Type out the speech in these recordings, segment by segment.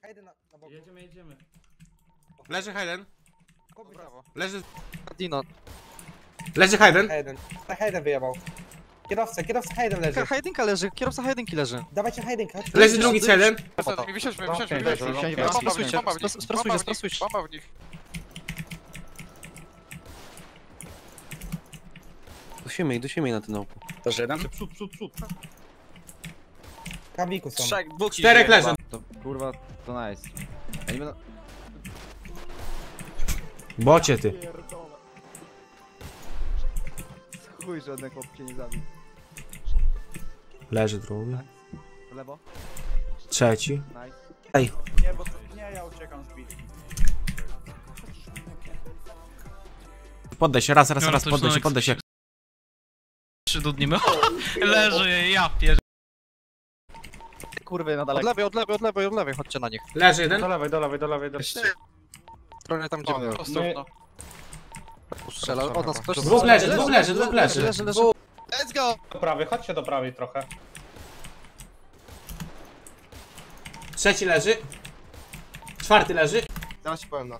Hayden na boku. Jedziemy. Leży Hayden. Brawo. Leży... Dino. Leży Hayden. Hayden. Hayden wyjebał. Kierowca Hayden leży. Hajdynka leży, kierowca Hajdynki leży. Dawajcie Haydenka. Leży drugi Hayden. Wysiądźmy. Sprasujcie. Bomba w nich. Dusimy jej na ten oku. Też jeden? Przód. Kabliku są. Dwóch Czterech leży. To kurwa, to nice. Ja nie będę... Bocie ty. Chuj, żaden chłop cię nie zabił. Leży drugi. W lewo. Trzeci. Nice. Nie, bo nie, ja uciekam z bitki. Poddaj się, raz, poddaj się. 3 dudnimy. Leży, ja pier... Kurwy na daleko. Od lewej, chodźcie na nich. Leży jeden. Do lewej. Stronę tam gdzie były. Ostro. Strzela od nas ktoś. Dwóch leży. Leży. Let's go! Do prawej, chodźcie do prawej trochę. Trzeci leży. Czwarty leży. Zaraz ci powiem nas.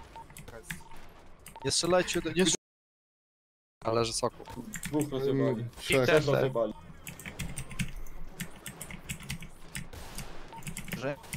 Nie strzelajcie, nie strzelajcie. Ale że soku. Dwóch rozjebali. Trzech rozjebali.